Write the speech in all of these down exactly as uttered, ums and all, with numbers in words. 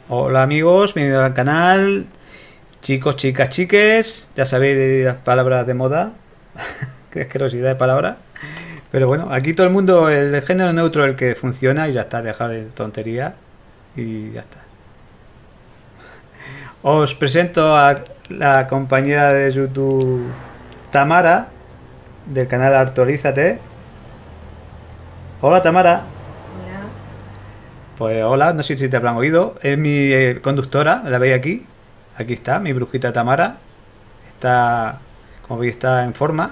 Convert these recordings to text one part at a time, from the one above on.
Hola amigos, bienvenidos al canal. Chicos, chicas, chiques, ya sabéis las palabras de moda. Qué asquerosidad de palabras. Pero bueno, aquí todo el mundo, el género neutro es el que funciona y ya está, deja de tontería y ya está. Os presento a la compañera de YouTube Tamara, del canal Actualízate. Hola Tamara. Hola. Pues hola, no sé si te habrán oído. Es mi eh, conductora, la veis aquí. Aquí está, mi brujita Tamara. Está, como veis, está en forma.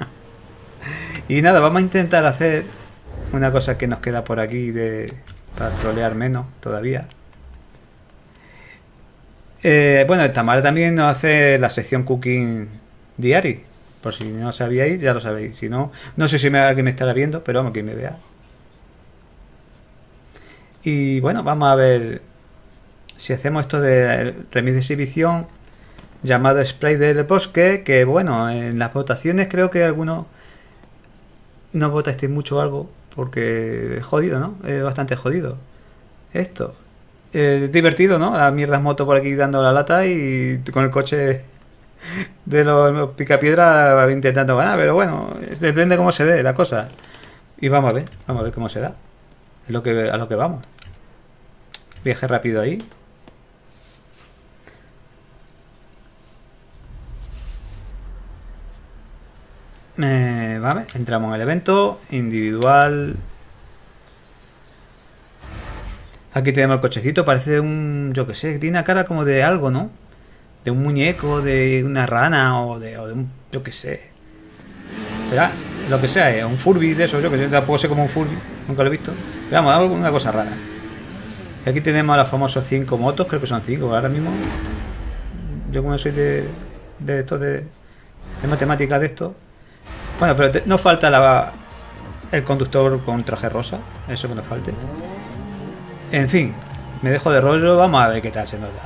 Y nada, vamos a intentar hacer una cosa que nos queda por aquí de para trolear menos todavía. Eh, bueno, Tamara también nos hace la sección Cooking Diary. Por si no sabíais, ya lo sabéis. Si no, no sé si me, alguien me estará viendo, pero vamos, que me vea. Y bueno, vamos a ver si hacemos esto de remis de exhibición llamado Spray del Bosque, que bueno, en las votaciones creo que algunos no votasteis mucho o algo, porque es jodido, ¿no? Es bastante jodido esto. Eh, es divertido, ¿no? Las mierdas moto por aquí dando la lata y con el coche de los picapiedra intentando ganar, pero bueno, depende cómo se dé la cosa. Y vamos a ver, vamos a ver cómo se da. Es lo que, a lo que vamos. Viaje rápido ahí. Eh, vale, entramos en el evento individual. Aquí tenemos el cochecito, parece un, yo que sé, tiene una cara como de algo, ¿no? De un muñeco, de una rana o de, o de un, yo que sé. Verá, lo que sea, es un Furby de eso, yo que sé, tampoco sé como un Furby, nunca lo he visto. Pero vamos, algo, una cosa rara. Y aquí tenemos a los famosos cinco motos, creo que son cinco ahora mismo. Yo como soy de, de esto de, de matemáticas de esto. Bueno, pero te, no falta la, el conductor con traje rosa, eso que nos falte. En fin, me dejo de rollo, vamos a ver qué tal se nos da.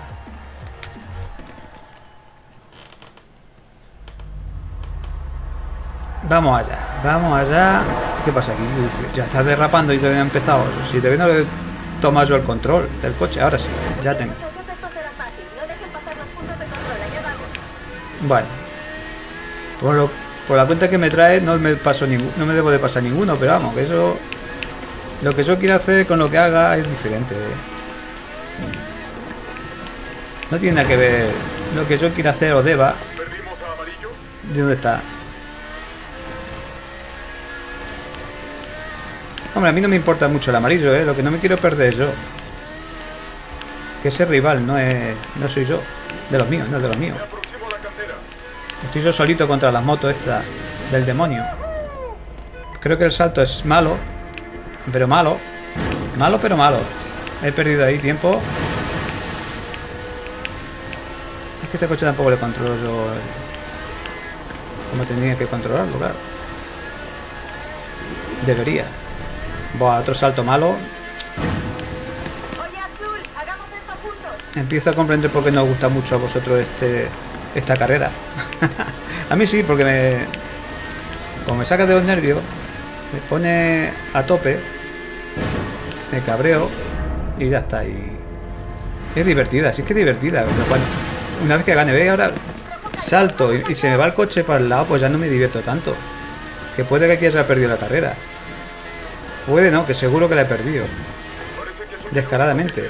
Vamos allá, vamos allá. ¿Qué pasa aquí? Ya está derrapando y todavía ha empezado. Si te no tomar yo el control del coche, ahora sí, ya tengo. Bueno, por, lo, por la cuenta que me trae no me paso ningún, no me debo de pasar ninguno, pero vamos, que eso, lo que yo quiero hacer con lo que haga es diferente. No tiene nada que ver lo que yo quiera hacer o deba. ¿De dónde está? Hombre, a mí no me importa mucho el amarillo, ¿eh? Lo que no me quiero perder es yo. Que ese rival no es, no soy yo. De los míos, no es de los míos. Estoy yo solito contra las motos estas del demonio. Creo que el salto es malo. Pero malo. Malo, pero malo. He perdido ahí tiempo. Es que este coche tampoco le controlo yo como tenía que controlarlo, claro. Debería. Buah, otro salto malo. Empiezo a comprender por qué no os gusta mucho a vosotros este esta carrera. A mí sí, porque me como me saca de los nervios, me pone a tope, me cabreo y ya está. Y es divertida, sí que es divertida. Pero bueno, una vez que gane, ve, ahora salto y, y se me va el coche para el lado, pues ya no me divierto tanto. Que puede que aquí haya perdido la carrera. Puede, no, que seguro que la he perdido. Descaradamente.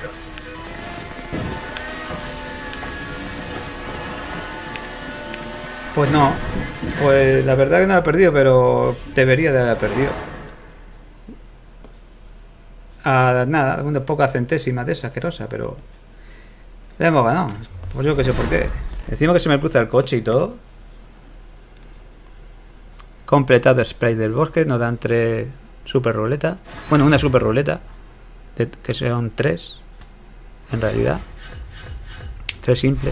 Pues no. Pues la verdad que no la he perdido, pero debería de haberla perdido. A nada, una poca centésima de esa asquerosa, pero la hemos ganado. Pues yo que sé por qué. Encima que se me cruza el coche y todo. Completado el spray del bosque, nos dan tres super ruletas. Bueno, una super ruleta. De, que son tres. En realidad. Tres simples.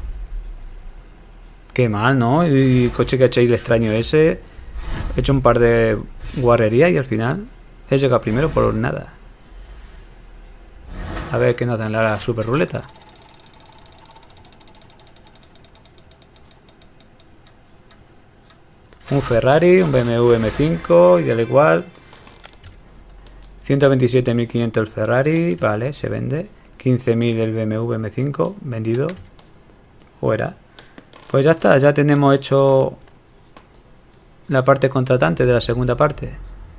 Qué mal, ¿no? Y el coche que ha hecho ahí el extraño ese. He hecho un par de guarrerías y al final he llegado primero por nada. A ver qué nos dan la super ruleta. Un Ferrari, un B M W M cinco y al igual. ciento veintisiete mil quinientos el Ferrari, vale, se vende. quince mil el B M W M cinco vendido. Fuera. Pues ya está, ya tenemos hecho la parte contratante de la segunda parte.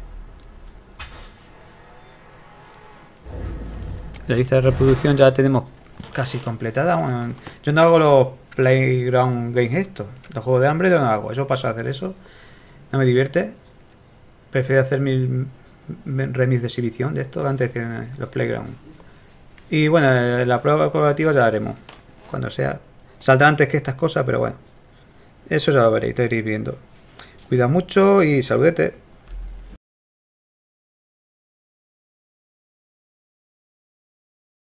La lista de reproducción ya la tenemos casi completada. Bueno, yo no hago los Playground Games estos. Los juegos de hambre yo no hago. Yo paso a hacer eso. No me divierte. Prefiero hacer mis remix de exhibición de estos antes que los Playground. Y bueno, la prueba colaborativa ya la haremos. Cuando sea. Saldrá antes que estas cosas, pero bueno. Eso ya lo veréis, lo iréis viendo. Cuida mucho y saludete.